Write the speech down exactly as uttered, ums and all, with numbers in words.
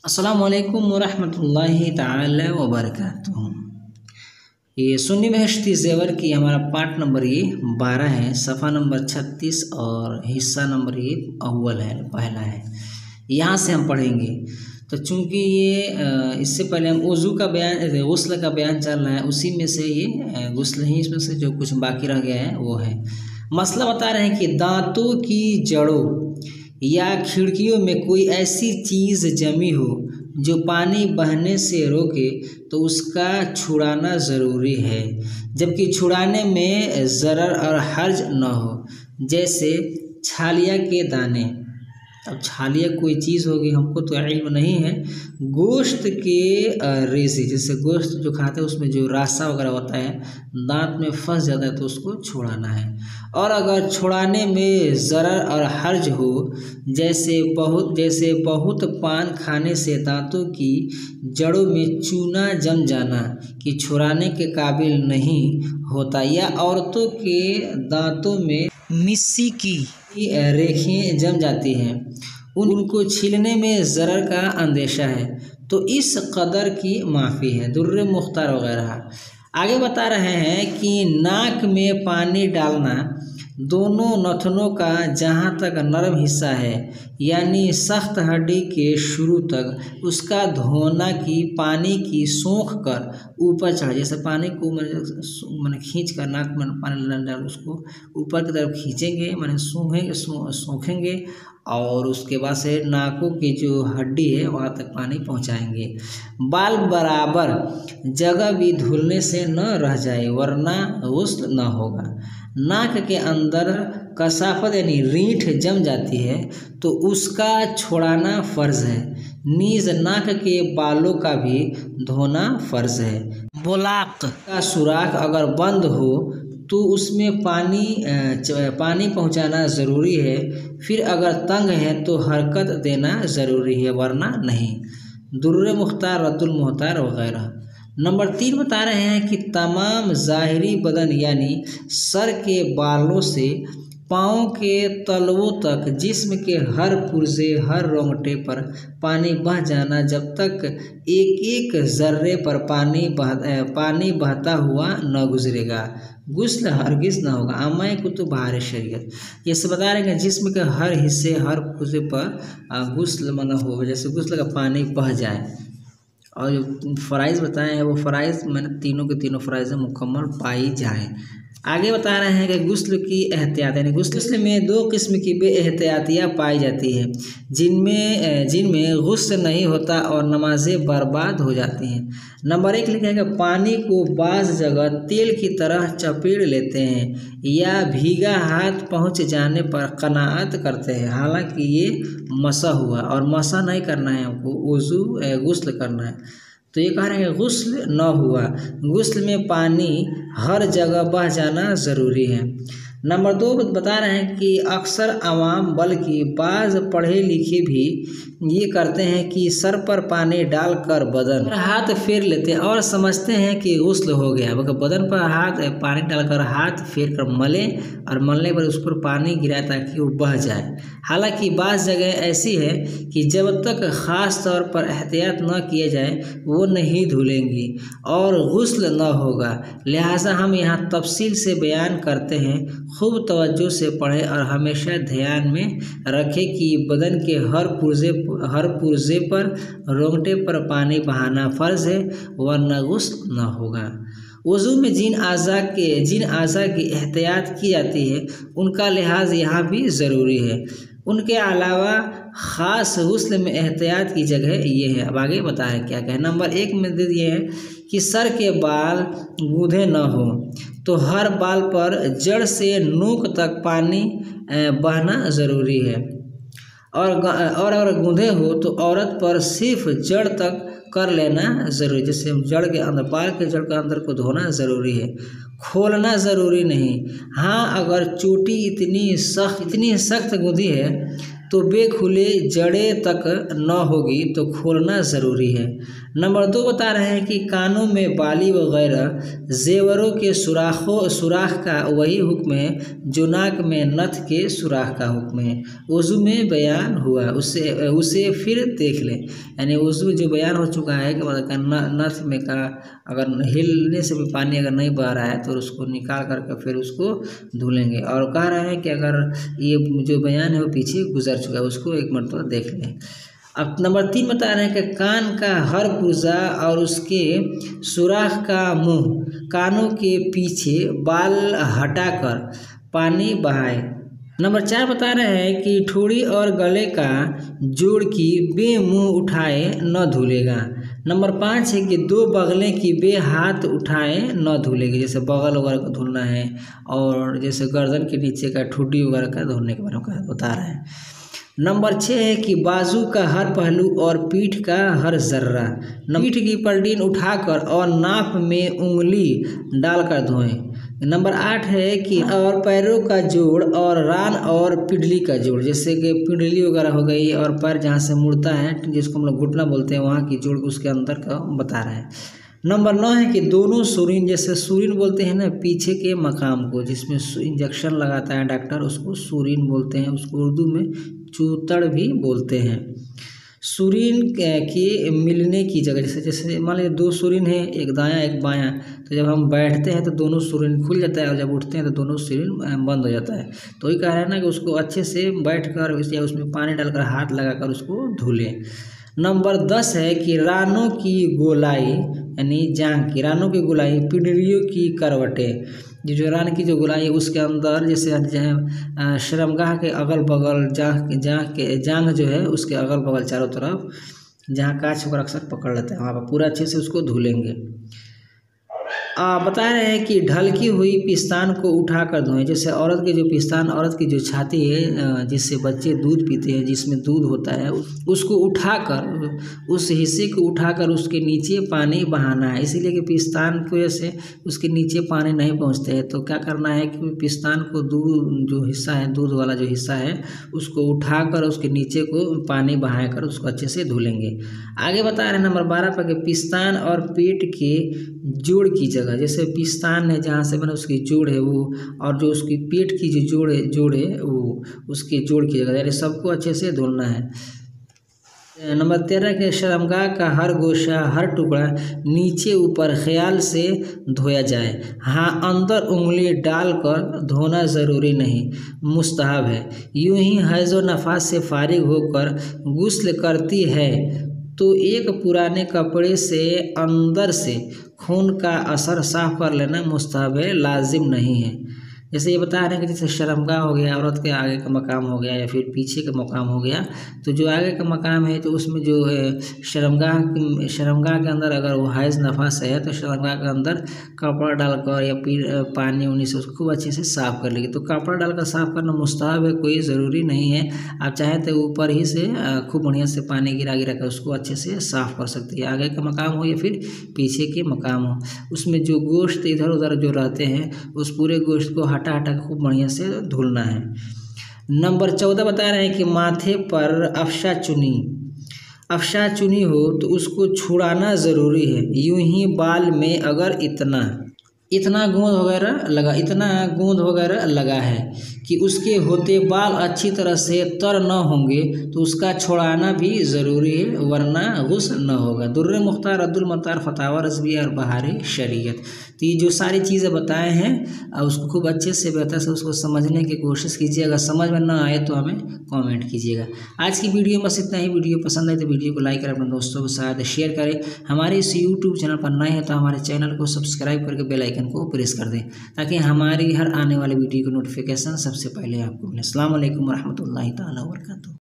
अस्सलामुअलैकुम वरहमतुल्लाहि ताला वबरकातुहू। ये सुन्नी बहश्ती ज़ेवर की हमारा पार्ट नंबर ये बारह है, सफ़ा नंबर छत्तीस और हिस्सा नंबर ये अव्वल है, पहला है। यहाँ से हम पढ़ेंगे। तो चूँकि ये इससे पहले हम वज़ू का बयान, गुस्ल का बयान चल रहा है, उसी में से ये गुस्ल ही इसमें से जो कुछ बाकी रह गया है वो है। मसला बता रहे हैं कि दांतों की जड़ों या खिड़कियों में कोई ऐसी चीज़ जमी हो जो पानी बहने से रोके तो उसका छुड़ाना ज़रूरी है, जबकि छुड़ाने में ज़रर और हर्ज न हो, जैसे छालिया के दाने। अब छालिया कोई चीज़ होगी, हमको तो इल्म नहीं है। गोश्त के रेज़े, जैसे गोश्त जो खाते हैं उसमें जो रासा वगैरह होता है, दांत में फंस जाता है तो उसको छुड़ाना है। और अगर छुड़ाने में ज़रर और हर्ज हो, जैसे बहुत जैसे बहुत पान खाने से दांतों की जड़ों में चूना जम जाना कि छुड़ाने के काबिल नहीं होता, या औरतों के दांतों में मिस्सी की रेखें जम जाती हैं, उनको छीलने में ज़रर का अंदेशा है, तो इस कदर की माफ़ी है। दुर्र मुख्तार वगैरह आगे बता रहे हैं कि नाक में पानी डालना दोनों नथनों का जहाँ तक नरम हिस्सा है, यानी सख्त हड्डी के शुरू तक, उसका धोना की पानी की सोख कर ऊपर चढ़, जैसे पानी को मैंने खींच कर नाक में पानी डाल उसको ऊपर की तरफ खींचेंगे, मैंने सूंघेंगे सोखेंगे और उसके बाद से नाकों की जो हड्डी है वहाँ तक पानी पहुँचाएंगे। बाल बराबर जगह भी धुलने से न रह जाए, वरना गुस्ल न होगा। नाक के अंदर कसाफत यानी रीठ जम जाती है तो उसका छोड़ाना फ़र्ज़ है। नीज नाक के बालों का भी धोना फ़र्ज़ है। बुलाक का सुराख अगर बंद हो तो उसमें पानी पानी पहुंचाना ज़रूरी है, फिर अगर तंग है तो हरकत देना ज़रूरी है, वरना नहीं। दुर्र मुख्तार, रद्दुल मुख्तार वगैरह। नंबर तीन बता रहे हैं कि तमाम ज़ाहिरी बदन यानी सर के बालों से पाँव के तलवों तक जिस्म के हर पुर्जे, हर रोंगटे पर पानी बह जाना, जब तक एक एक ज़र्रे पर पानी बह पानी बहता हुआ न गुजरेगा, गुस्ल हरगिज़ न होगा। आमाए कुतुब बहार शरीयत ये सब बता रहे हैं कि जिस्म के हर हिस्से, हर पुर्जे पर गुस्ल मना हो, जैसे गुस्ल का पानी बह जाए। और जो फ़राइज़ बताए हैं वो फ़राइज़ मैंने तीनों के तीनों फ़राइज़ मुकम्मल पाई जाएँ। आगे बता रहे हैं कि गुस्ल की एहतियात, यानी गुस्ल में दो किस्म की बेएहतियातियाँ पाई जाती हैं, जिनमें जिनमें गुस्ल नहीं होता और नमाज़ें बर्बाद हो जाती हैं। नंबर एक लिखा है कि पानी को बाज़ जगह तेल की तरह चपेट लेते हैं या भीगा हाथ पहुंच जाने पर कनाअत करते हैं, हालांकि ये मसा हुआ और मसा नहीं करना है, हमको वज़ू गुस्ल करना है। तो ये कह रहे हैं गुस्ल न हुआ, गुस्ल में पानी हर जगह बह जाना ज़रूरी है। नंबर दो बता रहे हैं कि अक्सर आवाम बल्कि बाज़ पढ़े लिखे भी ये करते हैं कि सर पर पानी डालकर बदन पर हाथ फेर लेते हैं और समझते हैं कि गुस्ल हो गया। मगर बदन पर हाथ पानी डालकर हाथ फेर कर मलें और मलने पर उस पर पानी गिराए ताकि वो बह जाए। हालांकि बाज़ जगह ऐसी है कि जब तक ख़ास तौर पर एहतियात न किया जाए वो नहीं धुलेंगी और गुस्ल न होगा। लिहाजा हम यहाँ तफसील से बयान करते हैं, खूब तवज्जो से पढ़ें और हमेशा ध्यान में रखें कि बदन के हर पुर्जे हर पुर्जे पर, रोंगटे पर पानी बहाना फ़र्ज़ है, वरना गुस्ल न होगा। वज़ू में जिन आज़ा के जिन आज़ा की एहतियात की जाती है उनका लिहाज यहाँ भी ज़रूरी है। उनके अलावा ख़ास गुस्ल में एहतियात की जगह ये है। अब आगे बताएं क्या क्या है। नंबर एक में दे दिए हैं कि सर के बाल गूंधे न हो तो हर बाल पर जड़ से नोक तक पानी बहना ज़रूरी है, और और अगर गूंधे हो तो औरत पर सिर्फ जड़ तक कर लेना ज़रूरी, जैसे जड़ के अंदर, बाल के जड़ के अंदर को धोना ज़रूरी है, खोलना ज़रूरी नहीं। हाँ, अगर चोटी इतनी सख्त इतनी सख्त गूंधी है तो बेखुले जड़ें तक न होगी तो खोलना ज़रूरी है। नंबर दो बता रहे हैं कि कानों में बाली वगैरह जेवरों के सुराखों सुराख का वही हुक्म है जो नाक में नथ के सुराख का हुक्म है। वज़ू में बयान हुआ, उसे उसे फिर देख लें। यानी वज़ू जो बयान हो चुका है कि मतलब नथ में का अगर हिलने से भी पानी अगर नहीं बह रहा है तो उसको निकाल करके फिर उसको धुलेंगे। और कह रहे हैं कि अगर ये जो बयान है वो पीछे गुजर चुका है उसको एक मरतबा देख लें। अब नंबर तीन बता रहे हैं कि कान का हर पुर्जा और उसके सुराख का मुंह कानों के पीछे बाल हटाकर पानी बहाए। नंबर चार बता रहे हैं कि ठोड़ी और गले का जोड़ की बे मुंह उठाए न धुलेगा। नंबर पाँच है कि दो बगलें की बे हाथ उठाए न धुलेगी, जैसे बगल वगैरह को धुलना है और जैसे गर्दन के नीचे का ठुड्डी वगैरह का धुलने के बारे में बता रहे हैं। नंबर छः है कि बाजू का हर पहलू और पीठ का हर जर्रा पीठ की पलटीन उठाकर और नाप में उंगली डालकर धोएं। नंबर आठ है कि और पैरों का जोड़ और रान और पिंडली का जोड़, जैसे कि पिंडली वगैरह हो गई और पैर जहाँ से मुड़ता है जिसको हम लोग घुटना बोलते हैं वहाँ की जोड़ उसके अंदर का बता रहे हैं। नंबर नौ है कि दोनों सूरीन, जैसे सूरीन बोलते हैं ना पीछे के मकाम को जिसमें इंजेक्शन लगाता है डॉक्टर, उसको सूरीन बोलते हैं, उसको उर्दू में चूतड़ भी बोलते हैं। सूरीन के मिलने की जगह, जैसे जैसे मान लीजिए दो सूरीन है, एक दायां एक बायां, तो जब हम बैठते हैं तो दोनों सूरीन खुल जाता है और जब उठते हैं तो दोनों सूरीन बंद हो जाता है। तो वही कह रहे हैं ना कि उसको अच्छे से बैठ कर या उसमें पानी डालकर हाथ लगाकर उसको धुलें। नंबर दस है कि रानों की गोलाई यानी जांघ की रानों की गोलाई, पिंडलियों की करवटें, जो जो रान की जो गोलाई है उसके अंदर जैसे जहाँ शर्मगाह के अगल बगल जांघ जांघ के जांघ जो है उसके अगल बगल चारों तरफ जहाँ कांच पर अक्सर पकड़ लेते हैं वहाँ पर पूरा अच्छे से उसको धुलेंगे। आ, बता रहे हैं कि ढलकी हुई पिस्तान को उठाकर धोएं, जैसे औरत के जो पिस्तान, औरत की जो छाती है जिससे बच्चे दूध पीते हैं जिसमें दूध होता है, उसको उठाकर उस हिस्से को उठाकर उसके नीचे पानी बहाना है। इसीलिए कि पिस्तान की वजह से उसके नीचे पानी नहीं पहुंचते हैं, तो क्या करना है कि पिस्तान को दूध जो हिस्सा है दूध वाला जो हिस्सा है उसको उठाकर उसके नीचे को पानी बहाकर उसको अच्छे से धुलेंगे। आगे बता रहे हैं नंबर बारह पर कि पिस्तान और पेट के जोड़ की जगह, जैसे पिस्तान है जहाँ से बना उसकी जोड़ है वो, और जो उसकी पेट की जो जोड़ है जोड़ है वो उसके जोड़ की जगह, यानी सबको अच्छे से धुलना है। नंबर तेरह के शर्मगाह का हर गोशा हर टुकड़ा नीचे ऊपर ख्याल से धोया जाए। हाँ, अंदर उंगली डालकर धोना ज़रूरी नहीं, मुस्तहब है। यूं ही हैज़ व नफास से फारिग होकर गुस्ल करती है तो एक पुराने कपड़े से अंदर से खून का असर साफ कर लेना मुस्तहब है, लाजिम नहीं है। जैसे ये बता रहे हैं कि जैसे शर्मगाह हो गया, औरत के आगे का मकाम हो गया या फिर पीछे का मकाम हो गया, तो जो आगे का मकाम है तो उसमें जो है शर्मगाह शर्मगाह के अंदर अगर वो हैज़ नफास है तो शर्मगाह के अंदर कपड़ा डालकर या फिर पानी उनी से उसको खूब अच्छे से साफ़ कर लेगी। तो कपड़ा डालकर साफ़ करना मुस्तहब है, कोई ज़रूरी नहीं है। आप चाहें तो ऊपर ही से खूब बढ़िया से पानी गिरा गिरा कर उसको अच्छे से साफ़ कर सकती है, आगे का मकाम हो या फिर पीछे के मकाम हो। उसमें जो गोश्त इधर उधर जो रहते हैं उस पूरे गोश्त को हटा हटा के खूब बढ़िया से धुलना है। नंबर चौदह बता रहे हैं कि माथे पर अफशा चुनी अफशा चुनी हो तो उसको छुड़ाना ज़रूरी है। यूं ही बाल में अगर इतना इतना गोंद वगैरह लगा इतना गोंद वगैरह लगा है कि उसके होते बाल अच्छी तरह से तर न होंगे तो उसका छोड़ाना भी ज़रूरी है, वरना गुस्ल न होगा। दुर्र मुख्तार अब्दुल मत्तार फतावा रज़विया और बहार शरीयत। तो ये जो सारी चीज़ें बताए हैं उसको खूब अच्छे से बेहतर से उसको समझने की कोशिश कीजिए। अगर समझ में ना आए तो हमें कमेंट कीजिएगा। आज की वीडियो में बस इतना ही। वीडियो पसंद आए तो वीडियो को लाइक करें, अपने दोस्तों के साथ शेयर करें। हमारे इस यूट्यूब चैनल पर नए हैं तो हमारे चैनल को सब्सक्राइब करके बेल आइकन को प्रेस कर दें ताकि हमारी हर आने वाली वीडियो की नोटिफिकेशन सबसे पहले आपको मिले। अस्सलाम वालेकुम रहमतुल्लाहि तआला व बरकातहू।